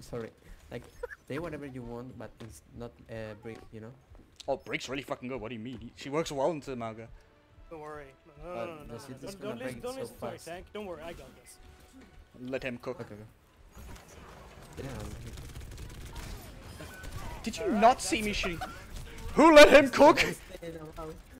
sorry. Like, say whatever you want, but it's not brick, you know? Oh, Brick's really fucking good. What do you mean? She works well into the manga. Don't worry. But No. does it just Don't gonna break listen so to my fast? tank. Don't worry, I got this. Let him cook. Okay. Damn. Did you not see me shooting? Who let him cook? Stay in the house.